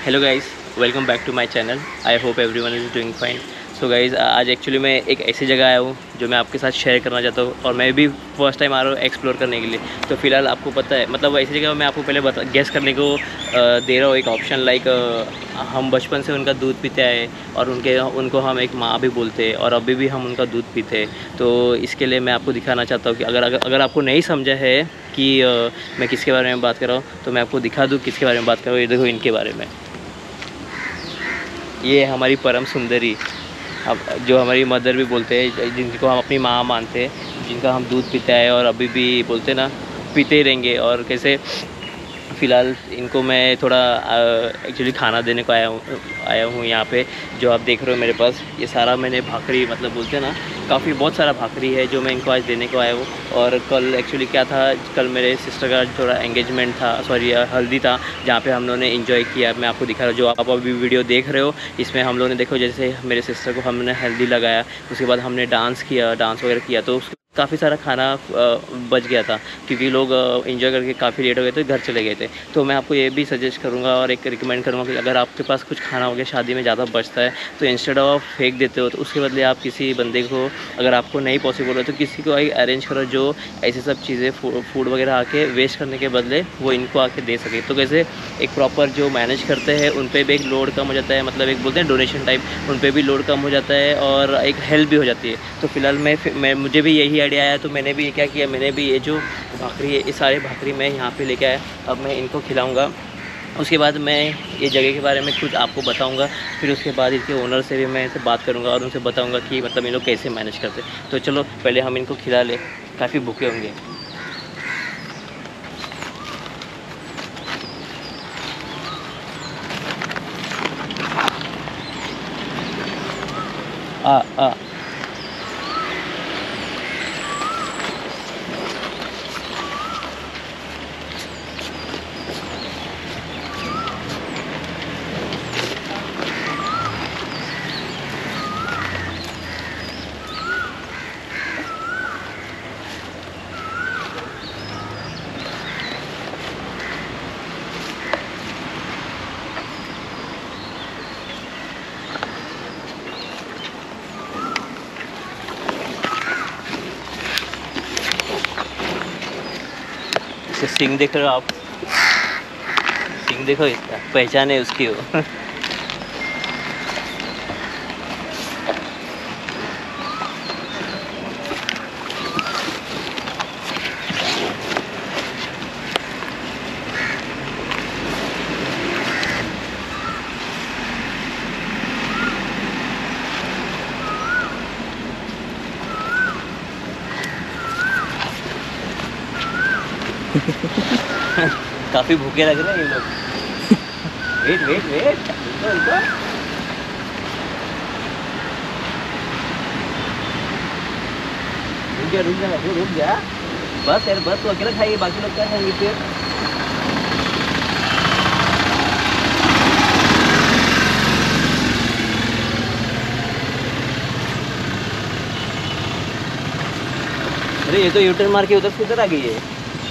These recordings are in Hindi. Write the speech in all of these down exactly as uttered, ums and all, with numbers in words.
Hello guys, welcome back to my channel. I hope everyone is doing fine. So guys, आज एक्चुअली मैं एक ऐसी जगह आया हूँ जो मैं आपके साथ शेयर करना चाहता हूँ, और मैं भी फर्स्ट टाइम आ रहा हूँ एक्सप्लोर करने के लिए। तो फिलहाल आपको पता है, मतलब ऐसी जगह मैं आपको पहले बता गेस करने को अ, दे रहा हूँ एक ऑप्शन। लाइक हम बचपन से उनका दूध पीते आए, और उनके उनको हम एक माँ भी बोलते हैं, और अभी भी हम उनका दूध पीते हैं। तो इसके लिए मैं आपको दिखाना चाहता हूँ कि अगर अगर, अगर आपको नहीं समझा है कि अ, मैं किसके बारे में बात कर रहा हूँ, तो मैं आपको दिखा दूँ किसके बारे में बात कर रहा हूँ। ये देखो, इनके बारे में। ये है हमारी परम सुंदरी, अब जो हमारी मदर भी बोलते हैं, जिनको हम अपनी माँ मानते हैं, जिनका हम दूध पीते हैं और अभी भी बोलते ना, पीते ही रहेंगे। और कैसे फ़िलहाल इनको मैं थोड़ा एक्चुअली खाना देने को आया हूँ आया हूँ यहाँ पे। जो आप देख रहे हो मेरे पास, ये सारा मैंने भाकरी, मतलब बोलते हैं ना, काफ़ी बहुत सारा भाकरी है जो मैं इनको आज देने को आया हूँ। और कल एक्चुअली क्या था, कल मेरे सिस्टर का थोड़ा एंगेजमेंट था, सॉरी हल्दी था, जहाँ पे हम लोगों ने एंजॉय किया। मैं आपको दिखा रहा हूँ, जो आप अभी वीडियो देख रहे हो, इसमें हम लोगों ने देखो, जैसे मेरे सिस्टर को हमने हल्दी लगाया, उसके बाद हमने डांस किया, डांस वगैरह किया। तो काफ़ी सारा खाना बच गया था, क्योंकि लोग एंजॉय करके काफ़ी लेट हो गए थे, घर चले गए थे। तो मैं आपको ये भी सजेस्ट करूँगा और एक रिकमेंड करूँगा कि अगर आपके पास कुछ खाना हो गया शादी में ज़्यादा बचता है, तो इंस्टेड ऑफ फेंक देते हो, तो उसके बदले आप किसी बंदे को, अगर आपको नहीं पॉसिबल हो तो किसी को अरेंज करो जो ऐसे सब चीज़ें फूड वगैरह आके वेस्ट करने के बदले वो इनको आके दे सके। तो कैसे एक प्रॉपर जो मैनेज करते हैं उन पर भी एक लोड कम हो जाता है, मतलब एक बोलते हैं डोनेशन टाइप, उन पर भी लोड कम हो जाता है और एक हेल्प भी हो जाती है। तो फिलहाल मैं मैं मुझे भी यही आइडिया आया, तो मैंने भी क्या किया, मैंने भी ये जो भाकरी है, ये सारे भाकरी मैं यहाँ पे लेके आया। अब मैं इनको खिलाऊँगा, उसके बाद मैं ये जगह के बारे में कुछ आपको बताऊंगा। फिर उसके बाद इसके ओनर से भी मैं इनसे बात करूंगा और उनसे बताऊंगा कि मतलब इन लोग कैसे मैनेज करते। तो चलो पहले हम इनको खिला ले, काफ़ी भूखे होंगे। आ आ इसे सिंग देख रहे हो आप, सिंग देखो, इसका पहचान है उसकी वो। काफ़ी भूखे लग रहे हैं ये लोग। वेट वेट वेट, इनको इनको रुक जा रुक जा बाबू, रुक जा, बस यार बस, तो अकेला खाइए, बाकी लोग क्या खाएंगे फिर। अरे ये तो यूटर्न मार के उधर से उधर आ गई है।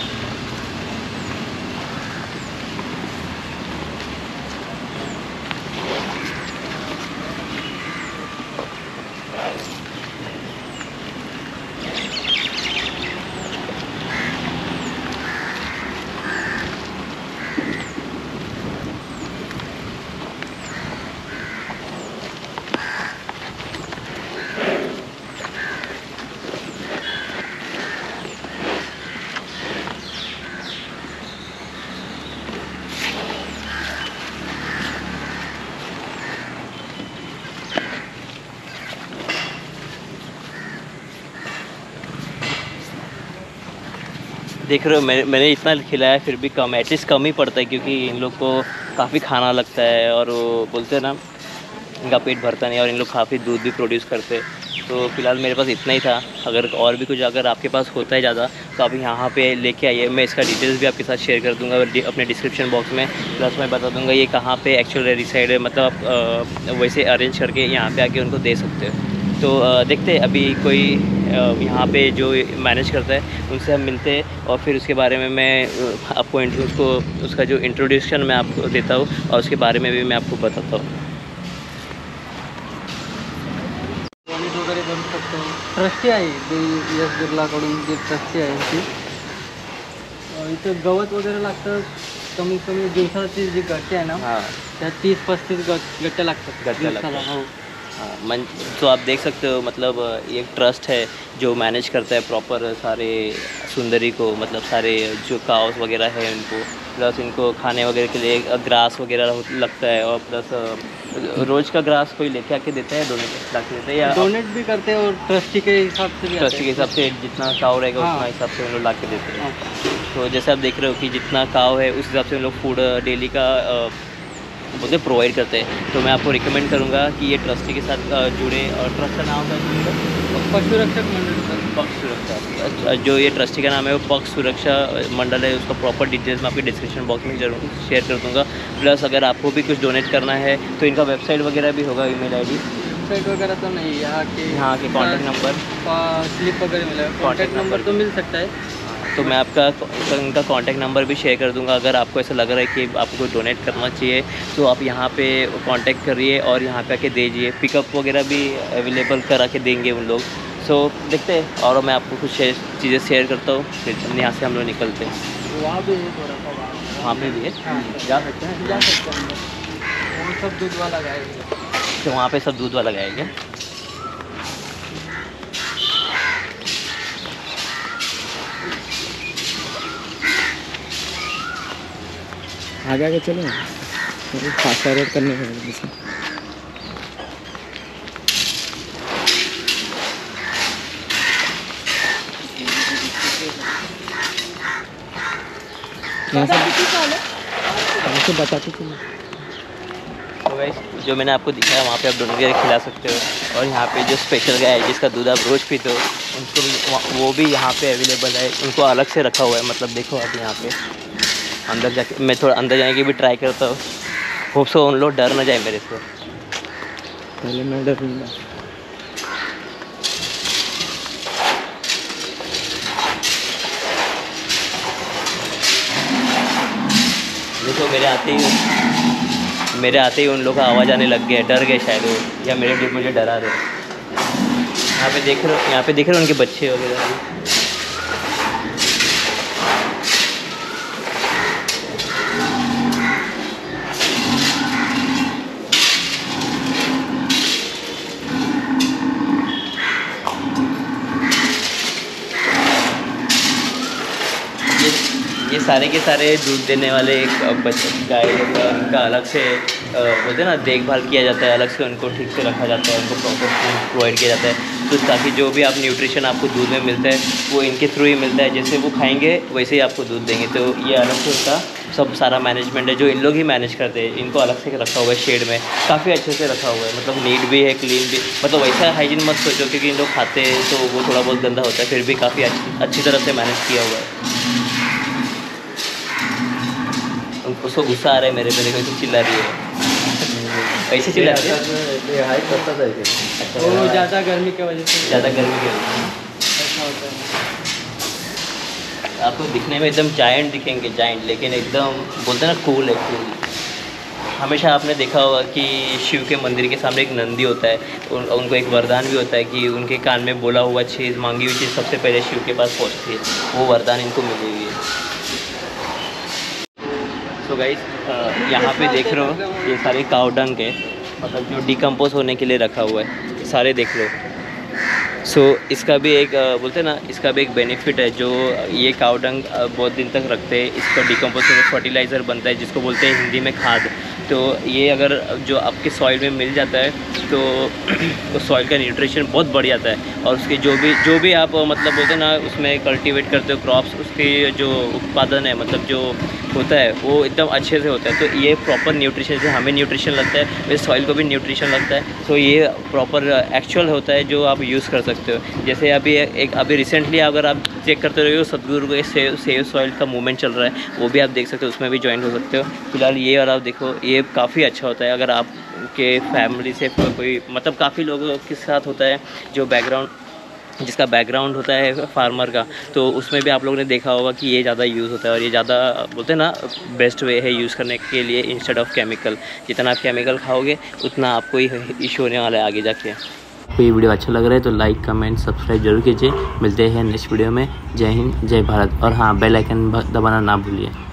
देख रहे हो, मैंने मैंने इतना खिलाया फिर भी कम, एटलीस्ट कम ही पड़ता है, क्योंकि इन लोग को काफ़ी खाना लगता है, और वो बोलते हैं ना, इनका पेट भरता नहीं, और इन लोग काफ़ी दूध भी प्रोड्यूस करते हैं। तो फिलहाल मेरे पास इतना ही था। अगर और भी कुछ अगर आपके पास होता है ज़्यादा, तो आप यहाँ पे लेके आइए। मैं इसका डिटेल्स भी आपके साथ शेयर कर दूँगा अपने डिस्क्रिप्शन बॉक्स में। प्लस मैं बता दूँगा ये कहाँ पे एक्चुअल रिसाइड है, मतलब आप वैसे अरेंज करके यहाँ पे आके उनको दे सकते हो। तो देखते हैं अभी कोई यहाँ पे जो मैनेज करता है उनसे हम मिलते हैं और फिर उसके बारे में मैं आपको उसको उसका जो इंट्रोडक्शन मैं आपको देता हूँ और उसके बारे में भी मैं आपको बताता हूँ। वगैरे करू शकतो, ट्रस्टी आहे ते यश बिर्लाकडून जे ट्रस्टी आहे ती इथं गवत वगैरे लागतं कमीत कमी दिवसाची जी गट्टे आहे ना त्या तीस पस्तीस गट गट्टे लागतात गट्टे लागतात। हो हाँ मन तो आप देख सकते हो मतलब एक ट्रस्ट है जो मैनेज करता है प्रॉपर सारे सुंदरी को, मतलब सारे जो काउस वगैरह है उनको, प्लस इनको खाने वगैरह के लिए ग्रास वगैरह लगता है और प्लस रोज़ का ग्रास कोई लेके आके देता है, डोनेट ला के देता है या डोनेट भी करते हैं और ट्रस्टी के हिसाब से भी ट्रस्टी के हिसाब से जितना काव रहेगा हाँ। उतना हिसाब से उन लोग ला के देते हैं। तो जैसे आप देख रहे हो कि जितना काव है उस हिसाब से उन लोग फूड डेली का बोलते प्रोवाइड करते हैं। तो मैं आपको रिकमेंड करूँगा कि ये ट्रस्टी के साथ जुड़े और ट्रस्ट का नाम है पक्षी सुरक्षक मंडल सर, पक्ष सुरक्षा। जो ये ट्रस्टी का नाम है वो पक्ष सुरक्षा मंडल है, उसका प्रॉपर डिटेल्स मैं आपके डिस्क्रिप्शन बॉक्स में जरूर शेयर कर दूँगा। प्लस अगर आपको भी कुछ डोनेट करना है तो इनका वेबसाइट वगैरह भी होगा, ईमेल आईडी वेबसाइट वगैरह तो नहीं, यहाँ के यहाँ के कॉन्टैक्ट नंबर स्लिप वगैरह मिलेगा, कॉन्टैक्ट नंबर तो मिल सकता है। तो मैं आपका इनका कॉन्टैक्ट नंबर भी शेयर कर दूंगा। अगर आपको ऐसा लग रहा है कि आपको डोनेट करना चाहिए तो आप यहाँ पे कांटेक्ट करिए और यहाँ पे आके दीजिए। पिकअप वगैरह भी अवेलेबल करा के देंगे उन लोग। सो देखते हैं और मैं आपको कुछ चीज़ें शेयर करता हूँ, फिर यहाँ से हम लोग निकलते हैं। वहाँ भी है थोड़ा सा, वहाँ पे भी है, जा सकते हैं जा सकते हैं। वो सब दूध वाला गाय है, तो वहाँ पे सब दूध वाला गाय है। आगे आगे चलो, फास्ट फॉरवर्ड करने का जैसे ऐसे बताते थे। तो गाइस जो मैंने आपको दिखाया वहाँ पे आप डोनेट करके खिला सकते हो। और यहाँ पे जो स्पेशल गाय है जिसका दूध आप रोज़ पीते हो उनको भी वो भी यहाँ पे अवेलेबल है, उनको अलग से रखा हुआ है। मतलब देखो आप यहाँ पे अंदर जाके, मैं थोड़ा अंदर जाने की भी ट्राई करता हूँ, होप सो उन लोग डर ना जाए मेरे से। पहले मैं डरूँगा। देखो मेरे आते ही मेरे आते ही उन लोग का आवाज़ आने लग गया, डर गए शायद वो, या मेरे मुझे डरा रहे। यहाँ पे देख रहे हो यहाँ पे देख रहे हो उनके बच्चे वगैरह भी। ये सारे के सारे दूध देने वाले एक बच्चे गाय उनका अलग से बोलते हैं ना देखभाल किया जाता है, अलग से उनको ठीक से रखा जाता है, उनको प्रॉपर फूड प्रोवाइड किया जाता है। तो ताकि जो भी आप न्यूट्रिशन आपको दूध में मिलता है वो इनके थ्रू ही मिलता है, जैसे वो खाएंगे वैसे ही आपको दूध देंगे। तो ये अलग से उनका सब सारा मैनेजमेंट है जो इन लोग ही मैनेज करते हैं। इनको अलग से रखा हुआ है शेड में, काफ़ी अच्छे से रखा हुआ है, मतलब नीट भी है, क्लीन भी। मतलब वैसा हाइजीन मत सोचो क्योंकि इन लोग खाते हैं तो वो थोड़ा बहुत गंदा होता है, फिर भी काफ़ी अच्छी अच्छी तरह से मैनेज किया हुआ है। उसको गुस्सा आ रहा है मेरे पे, देखो तो चिल्ला रही है, ऐसे चिल्ला रही है। हाइट करता था ऐसे, वो ज़्यादा गर्मी की वजह से, ज़्यादा गर्मी की वजह ऐसा होता है। से आपको दिखने में एकदम जायंट दिखेंगे, जायंट, लेकिन एकदम बोलते हैं ना कूल है, कूल। हमेशा आपने देखा होगा कि शिव के मंदिर के सामने एक नंदी होता है, उन, उनको एक वरदान भी होता है कि उनके कान में बोला हुआ चीज़, मांगी हुई चीज़ सबसे पहले शिव के पास पहुँचती है। वो वरदान इनको मिली हुई है। तो गाइस यहाँ पे देख रहे हो ये सारे काव डंग है, मतलब जो डिकम्पोज होने के लिए रखा हुआ है, सारे देख लो। सो so, इसका भी एक बोलते हैं ना, इसका भी एक बेनिफिट है। जो ये काव डंग बहुत दिन तक रखते हैं, इसका डिकम्पोज होकर फर्टिलाइज़र बनता है जिसको बोलते हैं हिंदी में खाद। तो ये अगर जो आपके सॉइल में मिल जाता है तो उस सॉइल का न्यूट्रिशन बहुत बढ़ जाता है। और उसके जो भी जो भी आप मतलब बोलते हैं ना उसमें कल्टीवेट करते हो क्रॉप्स, उसके जो उत्पादन है, मतलब जो होता है वो एकदम अच्छे से होता है। तो ये प्रॉपर न्यूट्रिशन, से हमें न्यूट्रिशन लगता है वैसे सॉइल को भी न्यूट्रिशन लगता है। तो ये प्रॉपर एक्चुअल होता है जो आप यूज़ कर सकते हो। जैसे अभी एक अभी रिसेंटली अगर आप चेक करते रहे हो सदगुरु को सेव सेव सॉइल का मूवमेंट चल रहा है, वो भी आप देख सकते हो, उसमें भी ज्वाइन हो सकते हो। फिलहाल ये और आप देखो, ये काफ़ी अच्छा होता है अगर आप के फैमिली से कोई मतलब काफ़ी लोगों के साथ होता है जो बैकग्राउंड जिसका बैकग्राउंड होता है फार्मर का, तो उसमें भी आप लोगों ने देखा होगा कि ये ज़्यादा यूज़ होता है। और ये ज़्यादा बोलते हैं ना बेस्ट वे है यूज़ करने के लिए इंस्टेड ऑफ केमिकल। जितना आप केमिकल खाओगे उतना आपको ही इशू होने वाला है आगे जाके। तो ये वीडियो अच्छा लग रहा है तो लाइक कमेंट सब्सक्राइब जरूर कीजिए। मिलते हैं नेक्स्ट वीडियो में। जय हिंद जय भारत। और हाँ, बेल आइकन दबाना ना भूलिए।